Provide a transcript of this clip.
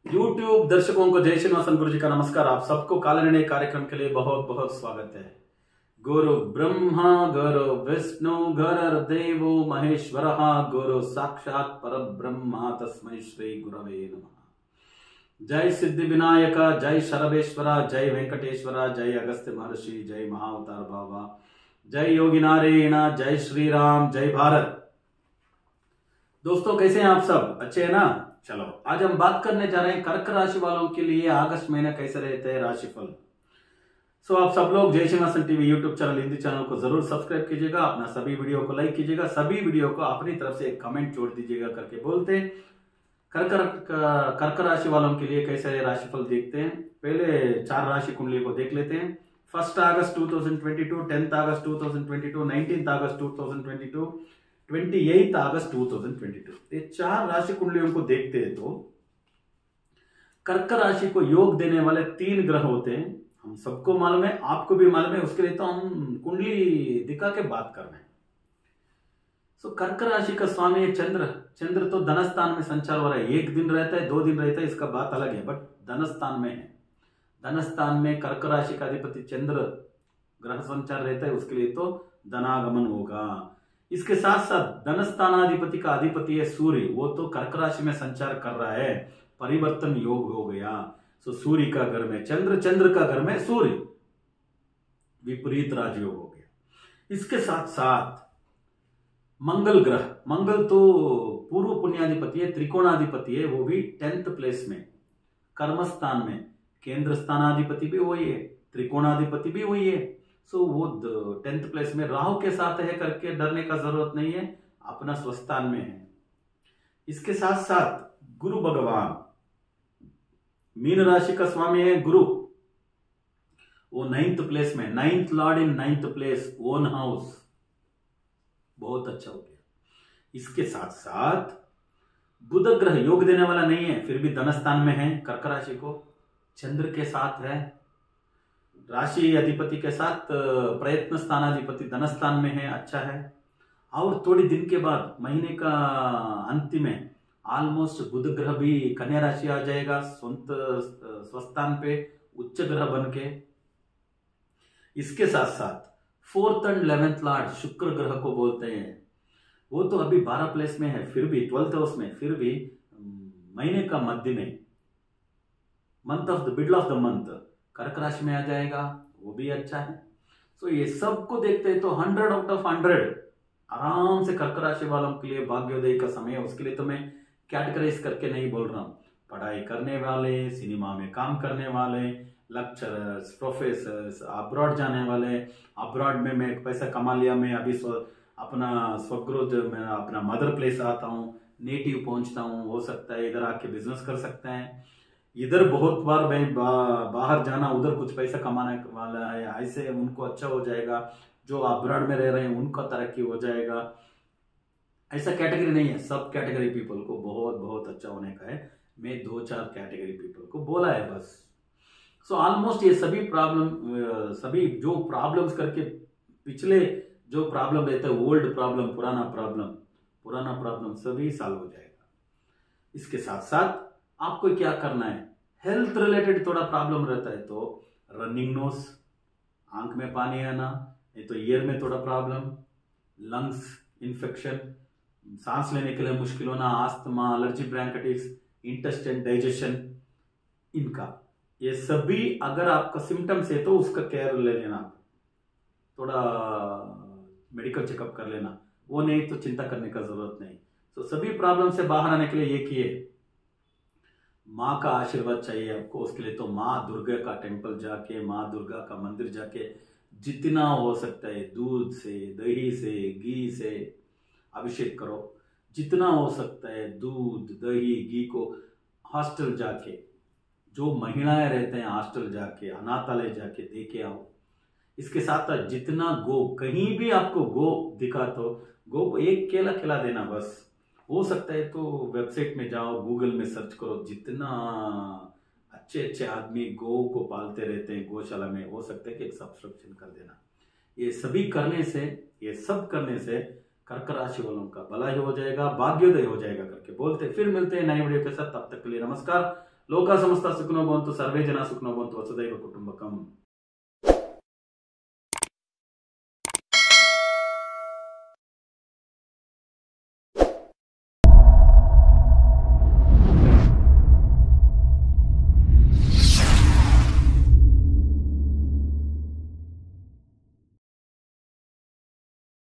YouTube दर्शकों को जय श्रीनिवासन गुरु जी का नमस्कार। आप सबको कालनिर्णय कार्यक्रम के लिए बहुत बहुत स्वागत है। गुरु ब्रह्मा गुरु विष्णु गुरुर्देवो महेश्वरः गुरु साक्षात् परब्रह्म तस्मै श्री गुरवे नमः। जय सिद्धि विनायक, जय शरवेश्वरा, जय वेंकटेश्वरा, जय अगस्त्य महर्षि, जय महाअवतार बाबा, जय योगी नारायण, जय श्री राम, जय भारत। दोस्तों कैसे हैं आप सब? अच्छे हैं ना? चलो आज हम बात करने जा रहे हैं कर्क राशि वालों के लिए अगस्त महीना कैसे रहते हैं राशिफल। सो आप सब लोग Jai Srinivasan TV YouTube channel Hindi channel को जरूर सब्सक्राइब कीजिएगा, अपना सभी वीडियो को लाइक कीजिएगा, सभी वीडियो को अपनी तरफ से एक कमेंट जोड़ दीजिएगा करके बोलते हैं। कर्क राशि वालों के लिए कैसे राशिफल देखते हैं। पहले 4 राशि कुंडली को देख लेते हैं। 1 अगस्त 2022, 10 अगस्त 2022, 19 अगस्त 2022, 28 अगस्त 2022। ये 4 राशि कुंडलियों को देखते हैं तो कर्क राशि को योग देने वाले 3 ग्रह होते हैं। हम सबको मालूम है, आपको भी मालूम है, उसके लिए तो हम कुंडली दिखा के बात कर रहे हैं। सो कर्क राशि का स्वामी है चंद्र। चंद्र तो धनस्थान में संचार हो रहा है। 1 दिन रहता है, 2 दिन रहता है, इसका बात अलग है, बट धनस्थान में है। धनस्थान में कर्क राशि का अधिपति चंद्र ग्रह संचार रहता है, उसके लिए तो धनागमन होगा। इसके साथ साथ धनस्थानाधिपति का अधिपति है सूर्य, वो तो कर्क राशि में संचार कर रहा है, परिवर्तन योग हो गया। सो सूर्य का घर में चंद्र, चंद्र का घर में सूर्य, विपरीत राजयोग हो गया। इसके साथ साथ मंगल ग्रह, मंगल तो पूर्व पुण्याधिपति है, त्रिकोणाधिपति है, वो भी 10th प्लेस में कर्मस्थान में। केंद्र स्थानाधिपति भी वही है, त्रिकोणाधिपति भी वही है। सो वो 10th प्लेस में राहु के साथ है करके डरने का जरूरत नहीं है, अपना स्वस्थान में है। इसके साथ साथ गुरु भगवान, मीन राशि का स्वामी है गुरु, वो 9th प्लेस में, 9th lord in 9th place, own house, बहुत अच्छा हो गया। इसके साथ साथ बुध ग्रह योग देने वाला नहीं है, फिर भी धनस्थान में है, कर्क राशि को चंद्र के साथ है, राशि अधिपति के साथ प्रयत्न स्थानाधिपति धनस्थान में है, अच्छा है। और थोड़ी दिन के बाद महीने का अंतिम में ऑलमोस्ट बुध ग्रह भी कन्या राशि आ जाएगा, स्वस्थान पे उच्च ग्रह बन के। इसके साथ साथ 4th और 11th लॉर्ड शुक्र ग्रह को बोलते हैं, वो तो अभी 12 प्लेस में है, फिर भी 12th हाउस में, फिर भी महीने का मध्य में, month of the middle of the month कर्क राशि में आ जाएगा, वो भी अच्छा है। सो ये सब को देखते हैं तो 100 आउट ऑफ 100 आराम से कर्क राशि वालों के लिए भाग्योदय का समय है। उसके लिए तो मैं कैटेगराइज करके नहीं बोल रहा हूँ। पढ़ाई करने वाले, सिनेमा में काम करने वाले, लेक्चरर्स, प्रोफेसर्स, अब्रॉड जाने वाले, अब्रॉड में मैं पैसा कमा लिया, मैं अभी अपना स्वगृह में अपना मदर प्लेस आता हूँ, नेटिव पहुंचता हूँ, हो सकता है इधर आके बिजनेस कर सकते हैं। इधर बहुत बार मैं बाहर जाना, उधर कुछ पैसा कमाने वाला है, ऐसे उनको अच्छा हो जाएगा। जो अब्रॉड में रह रहे हैं उनको तरक्की हो जाएगा। ऐसा कैटेगरी नहीं है, सब कैटेगरी पीपल को बहुत बहुत अच्छा होने का है। मैं 2-4 कैटेगरी पीपल को बोला है बस। सो ऑलमोस्ट ये सभी सभी जो प्रॉब्लम्स करके पिछले जो प्रॉब्लम रहता है, ओल्ड प्रॉब्लम, पुराना प्रॉब्लम सभी सॉल्व हो जाएगा। इसके साथ साथ आपको क्या करना है, हेल्थ रिलेटेड थोड़ा प्रॉब्लम रहता है तो रनिंग नोज, आंख में पानी आना, नहीं तो ईयर में थोड़ा प्रॉब्लम, लंग्स इन्फेक्शन, सांस लेने के लिए मुश्किल होना, asthma, allergy, bronchitis, intestine digestion, इनका ये सभी अगर आपका सिम्टम्स है तो उसका केयर ले लेना, थोड़ा मेडिकल चेकअप कर लेना, वो नहीं तो चिंता करने का जरूरत नहीं। तो सभी प्रॉब्लम से बाहर आने के लिए ये किए, माँ का आशीर्वाद चाहिए आपको। उसके लिए तो माँ दुर्गा का टेम्पल जाके, माँ दुर्गा का मंदिर जाके जितना हो सकता है दूध से, दही से, घी से अभिषेक करो। जितना हो सकता है दूध, दही, घी को हॉस्टल जाके, जो महिलाएं रहते हैं हॉस्टल जाके, अनाथालय जाके देके आओ। इसके साथ साथ जितना गो, कहीं भी आपको गो दिखा तो गो को एक केला खिला देना बस। हो सकता है तो वेबसाइट में जाओ, गूगल में सर्च करो, जितना अच्छे अच्छे आदमी गौ को पालते रहते हैं गौशाला में, हो सकता है कि एक सब्सक्रिप्शन कर देना। ये सभी करने से, ये सब करने से कर्क राशि वालों का भला ही हो जाएगा, भाग्योदय हो जाएगा करके बोलते। फिर मिलते हैं नए वीडियो के साथ, तब तक के लिए नमस्कार। लोका समस्ता सुखिनो भवन्तु, सर्वे जना सुखिनो भवन्तु, वसुधैव कुटुम्बकम्।